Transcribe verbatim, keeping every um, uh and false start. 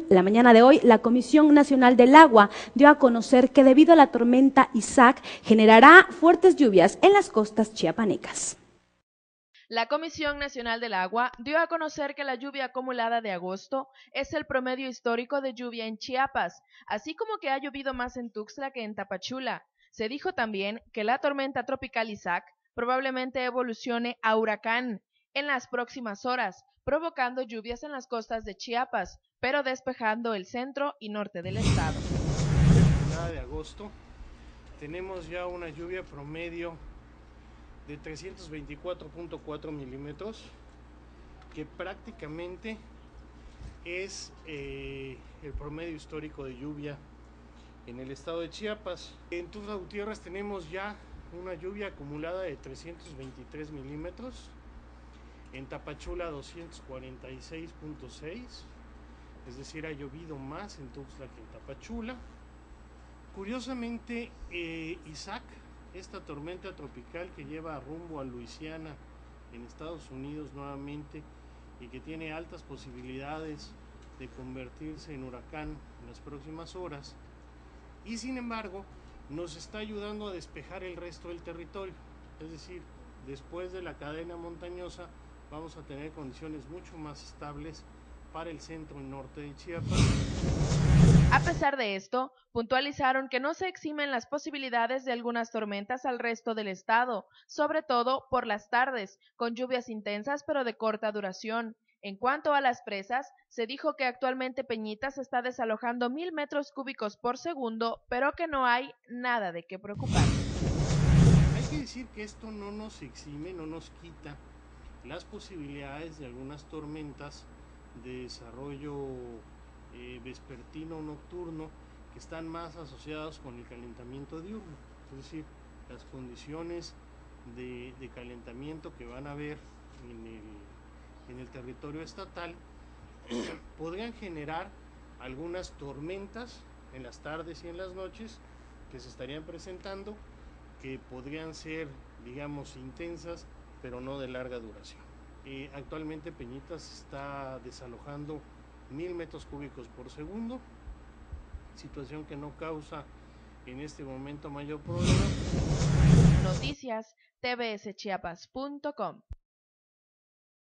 la mañana de hoy, la Comisión Nacional del Agua dio a conocer que debido a la tormenta Isaac generará fuertes lluvias en las costas chiapanecas. La Comisión Nacional del Agua dio a conocer que la lluvia acumulada de agosto es el promedio histórico de lluvia en Chiapas, así como que ha llovido más en Tuxtla que en Tapachula. Se dijo también que la tormenta tropical Isaac probablemente evolucione a huracán en las próximas horas, provocando lluvias en las costas de Chiapas, pero despejando el centro y norte del estado. De agosto tenemos ya una lluvia promedio de trescientos veinticuatro punto cuatro milímetros, que prácticamente es eh, el promedio histórico de lluvia en el estado de Chiapas. En Tuxtla Gutiérrez tenemos ya una lluvia acumulada de trescientos veintitrés milímetros, en Tapachula doscientos cuarenta y seis punto seis, es decir, ha llovido más en Tuxtla que en Tapachula. Curiosamente, eh, Isaac, esta tormenta tropical que lleva rumbo a Luisiana en Estados Unidos nuevamente y que tiene altas posibilidades de convertirse en huracán en las próximas horas, y sin embargo nos está ayudando a despejar el resto del territorio, es decir, después de la cadena montañosa vamos a tener condiciones mucho más estables para el centro y norte de Chiapas. A pesar de esto, puntualizaron que no se eximen las posibilidades de algunas tormentas al resto del estado, sobre todo por las tardes, con lluvias intensas pero de corta duración. En cuanto a las presas, se dijo que actualmente Peñitas está desalojando mil metros cúbicos por segundo, pero que no hay nada de qué preocuparse. Hay que decir que esto no nos exime, no nos quita las posibilidades de algunas tormentas de desarrollo eh, vespertino o nocturno que están más asociados con el calentamiento diurno, es decir, las condiciones de, de calentamiento que van a haber en el, en el territorio estatal podrían generar algunas tormentas en las tardes y en las noches que se estarían presentando, que podrían ser, digamos, intensas, pero no de larga duración. Eh, actualmente Peñitas está desalojando mil metros cúbicos por segundo, situación que no causa en este momento mayor problema. Noticias T V S Chiapas punto com